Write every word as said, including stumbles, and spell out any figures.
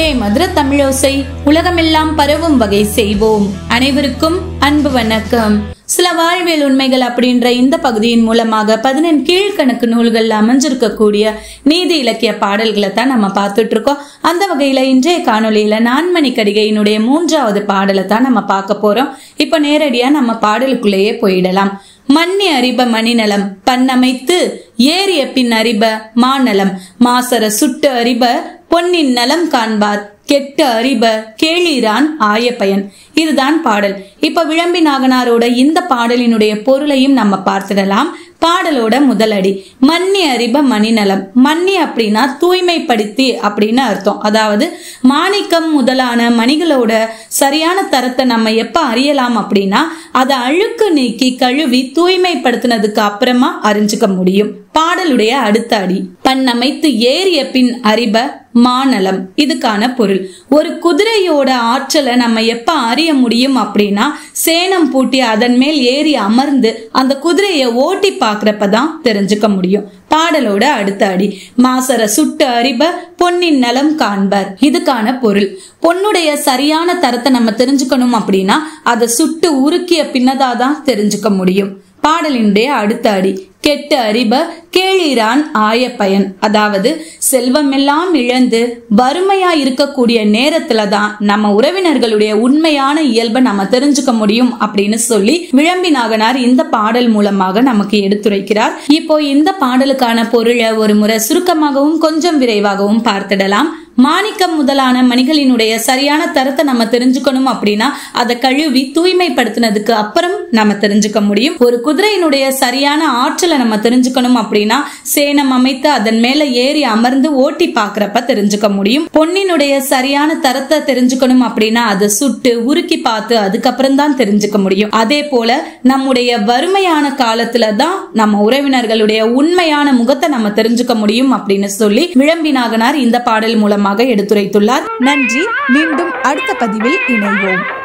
மதுரை மதுர தமிழோசை உலகமெல்லாம் பரவும் வகை செய்வோம். அனைவருக்கும் அன்பு வணக்கம். சில வாழ்வியல் உண்மைகள் அப்படின்ற இந்த பகுதியின் மூலமாக பதினெண் கீழ்கணக்கு நூல்கள் அமைஞ்சிருக்கக்கூடிய நீதி இலக்கிய பாடல்களை தான் நம்ம பார்த்துட்டு இருக்கோம். அந்த வகையில இன்றைய காணொலியில நான்மணி கடிகையினுடைய மூன்றாவது பாடலை தான் நம்ம பார்க்க போறோம். இப்ப நேரடியா நம்ம பாடலுக்குள்ளேயே போயிடலாம். மன்னி அறிப மணிநலம் பண்ணமைத்து ஏறிய பின் அறிப மாநலம் மாசர சுட்டு அறிப பொன்னின் நலம் காண்பார் கெட்ட அறிப கேளிரான் ஆய பயன். இதுதான் பாடல். இப்ப விளம்பி நாகனாரோட இந்த பாடலினுடைய பொருளையும் நம்ம பார்த்திடலாம். பாடலோட முதலடி மன்னி அறிப மணிநலம். மன்னி அப்படின்னா தூய்மைப்படுத்தி அப்படின்னு அர்த்தம். அதாவது மாணிக்கம் முதலான மணிகளோட சரியான தரத்தை நம்ம எப்ப அறியலாம் அப்படின்னா அதை அழுக்கு நீக்கி கழுவி தூய்மைப்படுத்தினதுக்கு அப்புறமா அறிஞ்சுக்க முடியும். பாடலுடைய அடுத்த அடி பண்ணமைத்து ஏறிய பின் அறிப மாநலம். இதுக்கான பொருள், ஒரு குதிரையோட ஆற்றலை நம்ம எப்ப அறிய முடியும் அப்படின்னா சேணம் பூட்டி அதன் மேல் ஏறி அமர்ந்து அந்த குதிரையை ஓட்டி பாக்குறப்பதான் தெரிஞ்சுக்க முடியும். பாடலோட அடுத்த அடி மாசர சுட்டு அறிப பொன்னின் நலம் காண்பர். இதுக்கான பொருள், பொன்னுடைய சரியான தரத்தை நம்ம தெரிஞ்சுக்கணும் அப்படின்னா அதை சுட்டு உருக்கிய பின்னதாதான் தெரிஞ்சுக்க முடியும். பாடலினுடைய அடுத்த அடி கெட்ட அறிப கேளிரான் ஆய பயன். அதாவது செல்வம் எல்லாம் இழந்து வறுமையா இருக்கக்கூடிய நேரத்துல தான் நம்ம உறவினர்களுடைய உண்மையான இயல்பை நம்ம தெரிஞ்சுக்க முடியும் அப்படின்னு சொல்லி விளம்பி நாகனார் இந்த பாடல் மூலமாக நமக்கு எடுத்துரைக்கிறார். இப்போ இந்த பாடலுக்கான பொருளை ஒரு முறை சுருக்கமாகவும் கொஞ்சம் விரைவாகவும் பார்த்திடலாம். மாணிக்கம் முதலான மணிகளினுடைய சரியான தரத்தை நம்ம தெரிஞ்சுக்கணும் அப்படின்னா அதை கழுவி தூய்மைப்படுத்தினதுக்கு அப்புறம் நம்ம தெரிஞ்சுக்க முடியும். ஒரு குதிரையினுடைய சரியான ஆற்றலை நம்ம தெரிஞ்சுக்கணும் அப்படின்னா சேணம் அமைத்து அதன் மேல ஏறி அமர்ந்து ஓட்டி பாக்குறப்ப தெரிஞ்சுக்க முடியும். பொன்னினுடைய சரியான தரத்தை தெரிஞ்சுக்கணும் அப்படின்னா அதை சுட்டு உருக்கி பார்த்து அதுக்கப்புறம் தான் தெரிஞ்சுக்க முடியும். அதே போல நம்முடைய வறுமையான காலத்துல தான் நம்ம உறவினர்களுடைய உண்மையான முகத்தை நம்ம தெரிஞ்சுக்க முடியும் அப்படின்னு சொல்லி விளம்பி நாகனார் இந்த பாடல் மூலமாக எடுத்துரைத்துள்ளார். நன்றி. மீண்டும் அடுத்த பதிவில் இணைவோம்.